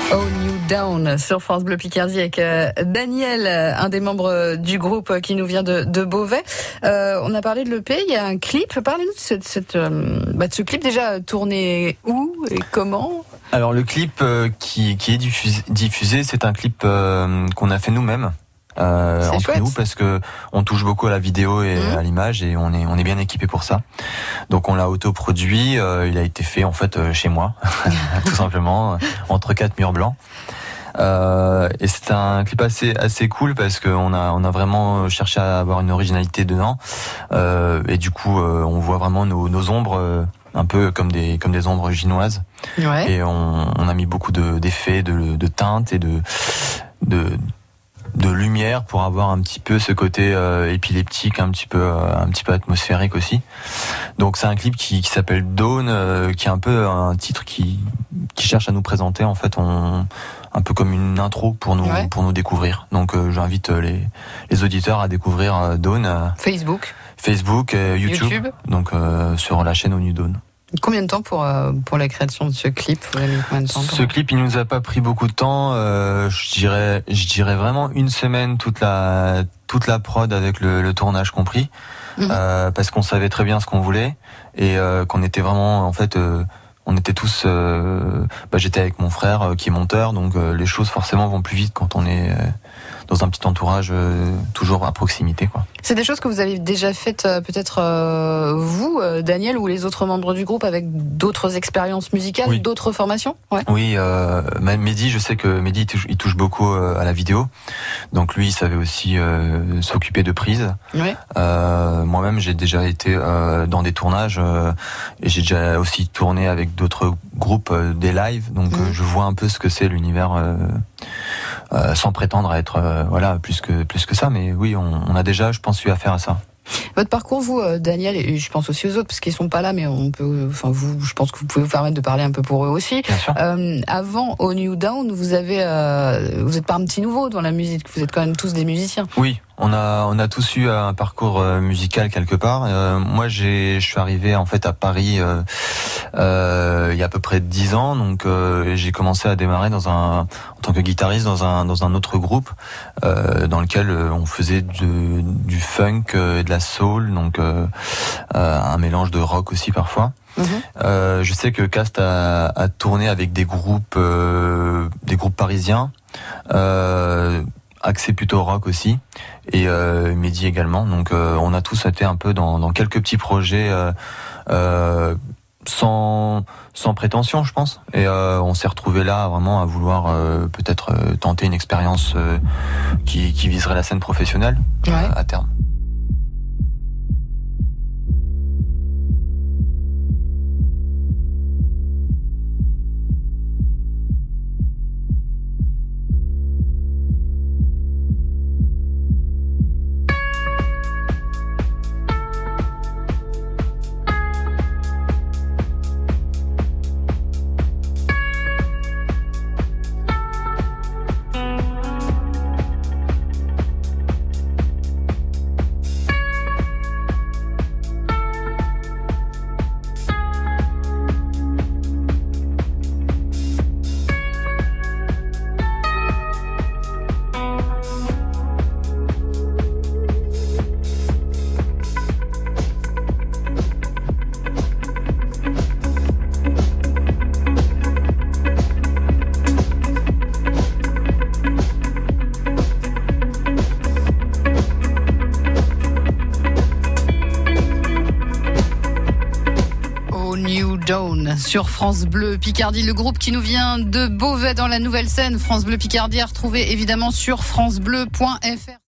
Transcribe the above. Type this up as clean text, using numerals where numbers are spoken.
Oh New Down sur France Bleu Picardie avec Daniel, un des membres du groupe qui nous vient de Beauvais. On a parlé de l'EP, il y a un clip. Parlez-nous de ce clip, déjà tourné où et comment? Alors le clip qui est diffusé, c'est un clip qu'on a fait nous-mêmes. Entre chouette. Nous parce que on touche beaucoup à la vidéo et à l'image et on est bien équipé pour ça. Donc on l'a autoproduit, il a été fait en fait chez moi tout simplement entre 4 murs blancs. Et c'est un clip assez cool parce que on a vraiment cherché à avoir une originalité dedans et du coup on voit vraiment nos ombres un peu comme des ombres chinoises. Ouais. Et on a mis beaucoup d'effets, de teintes et de lumière pour avoir un petit peu ce côté épileptique, un petit peu atmosphérique aussi. Donc c'est un clip qui s'appelle Dawn, qui est un peu un titre qui cherche à nous présenter en fait, un peu comme une intro pour nous découvrir. Donc j'invite les auditeurs à découvrir Dawn. Facebook, YouTube. Donc sur la chaîne New Dawn. Combien de temps pour la création de ce clip? Vous avez mis combien de temps? Ce clip, il nous a pas pris beaucoup de temps. Je dirais vraiment une semaine toute la prod avec le tournage compris, parce qu'on savait très bien ce qu'on voulait et qu'on était vraiment en fait. On était tous. J'étais avec mon frère qui est monteur, donc les choses forcément vont plus vite quand on est dans un petit entourage toujours à proximité, quoi. C'est des choses que vous avez déjà faites peut-être vous, Daniel, ou les autres membres du groupe avec d'autres expériences musicales, d'autres formations? Ouais. Oui, Mehdi, je sais que Mehdi il touche beaucoup à la vidéo, donc lui il savait aussi s'occuper de prises. Oui. Moi-même j'ai déjà été dans des tournages et j'ai déjà aussi tourné avec d'autres groupes des lives, donc je vois un peu ce que c'est l'univers. Sans prétendre à être plus que ça, mais oui, on a déjà, je pense, eu affaire à ça. Votre parcours, vous, Daniel, et je pense aussi aux autres, parce qu'ils sont pas là, mais je pense que vous pouvez vous permettre de parler un peu pour eux aussi. Bien sûr. Avant, au New Down, vous êtes pas un petit nouveau dans la musique, vous êtes quand même tous des musiciens. Oui, on a tous eu un parcours musical quelque part. Moi, je suis arrivé en fait à Paris il y a à peu près 10 ans, donc j'ai commencé à démarrer en tant que guitariste dans un autre groupe dans lequel on faisait du funk, de la soul, donc un mélange de rock aussi parfois. Je sais que Cast a tourné avec des groupes parisiens, axés plutôt rock aussi, et Mehdi également. Donc on a tous été un peu dans quelques petits projets sans prétention, je pense. Et on s'est retrouvé là vraiment à vouloir peut-être tenter une expérience qui viserait la scène professionnelle à terme. Dawn sur France Bleu Picardie, le groupe qui nous vient de Beauvais dans la Nouvelle-Seine. France Bleu Picardie à retrouver évidemment sur francebleu.fr.